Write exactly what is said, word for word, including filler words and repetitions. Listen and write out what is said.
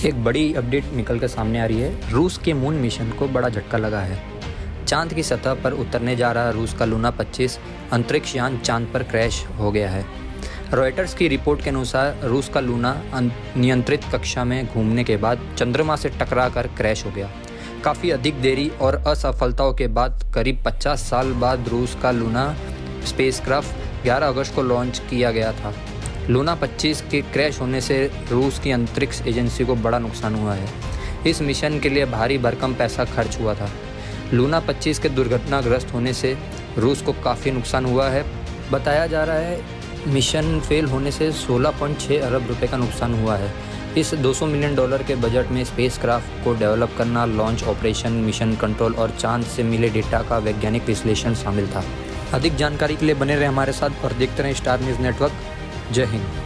एक बड़ी अपडेट निकल कर सामने आ रही है। रूस के मून मिशन को बड़ा झटका लगा है। चांद की सतह पर उतरने जा रहा रूस का लूना पच्चीस अंतरिक्ष यान चांद पर क्रैश हो गया है। रॉयटर्स की रिपोर्ट के अनुसार रूस का लूना नियंत्रित कक्षा में घूमने के बाद चंद्रमा से टकरा कर क्रैश हो गया। काफ़ी अधिक देरी और असफलताओं के बाद करीब पचास साल बाद रूस का लूना स्पेसक्राफ्ट ग्यारह अगस्त को लॉन्च किया गया था। लूना पच्चीस के क्रैश होने से रूस की अंतरिक्ष एजेंसी को बड़ा नुकसान हुआ है। इस मिशन के लिए भारी भरकम पैसा खर्च हुआ था। लूना पच्चीस के दुर्घटनाग्रस्त होने से रूस को काफ़ी नुकसान हुआ है। बताया जा रहा है मिशन फेल होने से सोलह पॉइंट छह अरब रुपए का नुकसान हुआ है। इस दो सौ मिलियन डॉलर के बजट में स्पेसक्राफ्ट को डेवलप करना, लॉन्च ऑपरेशन, मिशन कंट्रोल और चांद से मिले डेटा का वैज्ञानिक विश्लेषण शामिल था। अधिक जानकारी के लिए बने रहे हमारे साथ और देखते रहें स्टार न्यूज़ नेटवर्क। जय हिंद।